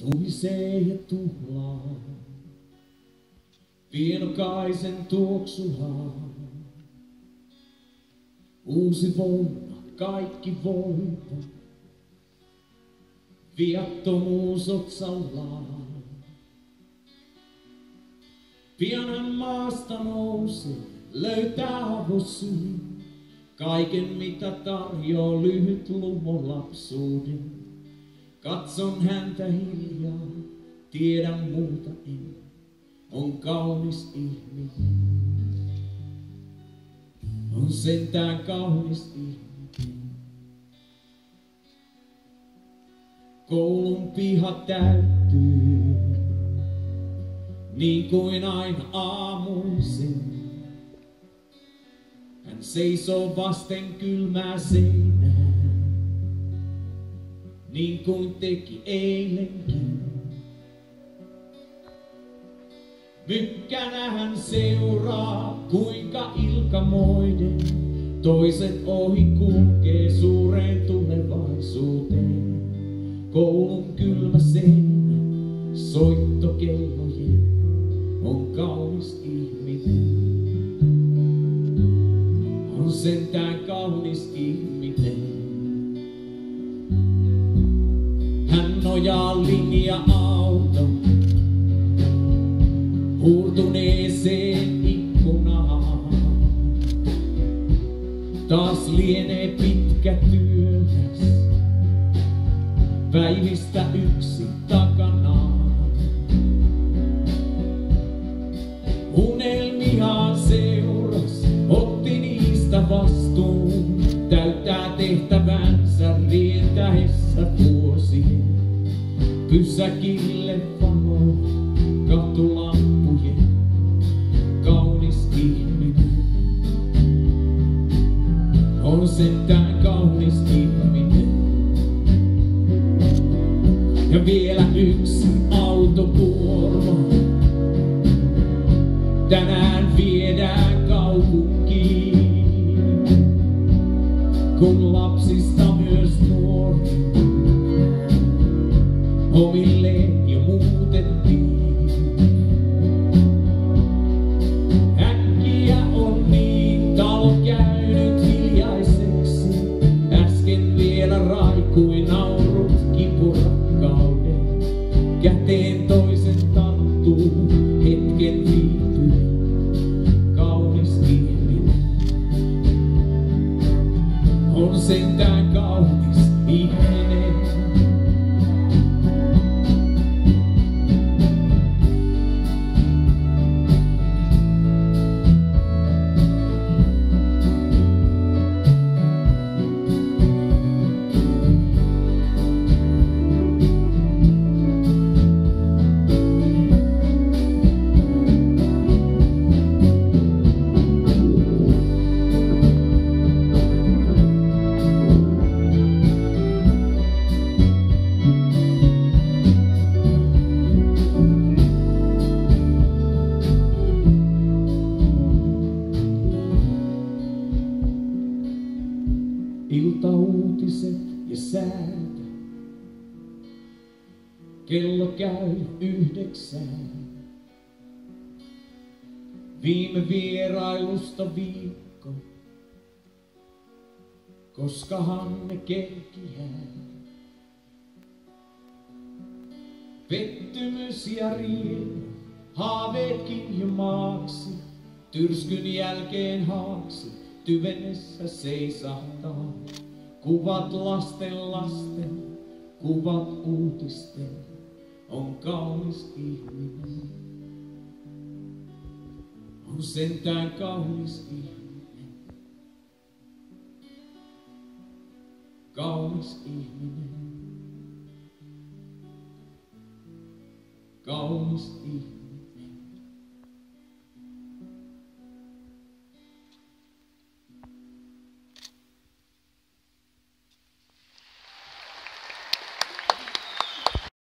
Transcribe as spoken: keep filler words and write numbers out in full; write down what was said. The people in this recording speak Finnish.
Tuhisee ja tuhlaa, pienokaisen tuoksuhaa. Uusi vuonna kaikki voipa, viattomuus otsallaan. Pian hän maasta nousee, löytää avosyyn, kaiken mitä tarjoaa lyhyt lumo lapsuuden. Katson häntä hiljaa, tiedän muuta en, on kaunis ihminen. On sentään kaunis ihminen. Koulun piha täyttyy, niin kuin aina aamuisin. Hän seisoo vasten kylmää seinää, niin kuin teki eilenkin. Mykkänä hän seuraa, kuinka ilkamoiden toiset ohi kulkee suureen tulevaisuuteen. Koulun kylmä seinä, soittokellojen, on kaunis ihminen. On sentään kaunis ihminen. Hän nojaa linja-auton huurtuneeseen ikkunaan. Taas lienee pitkä työläs, päivistä yksi takanaan. Unelmiaan seuras, otti niistä vastuun, täyttää tehtävänsä rientäessä vuosien. Pysäkille valo, katulampujen, kaunis ihminen. On sentään kaunis ihminen. Ja vielä yksi autokuorma tänään viedään kaupunkiin, kun lapsista myös nuori omilleen jo muutettiin. Äkkiä on niin talo käynyt hiljaiseksi, äsken vielä raikui naurut kipurakkauden. Käteen toisen tarttuu, hetken viipyy, kaunis ihminen. On sentään kaunis ihminen. Iltauutiset ja säätä, kello käy yhdeksään. Viime vierailusta viikko, koskahan ne kerkiää. Pettymys ja riemu, haaveetkin jo maaksi, tyrskyn jälkeen haaksi. Tyvenessä seisahtaa, kuvat lasten lasten, kuvat uutisten, on kaunis ihminen. On sentään kaunis ihminen. Kaunis ihminen. Kaunis ihminen.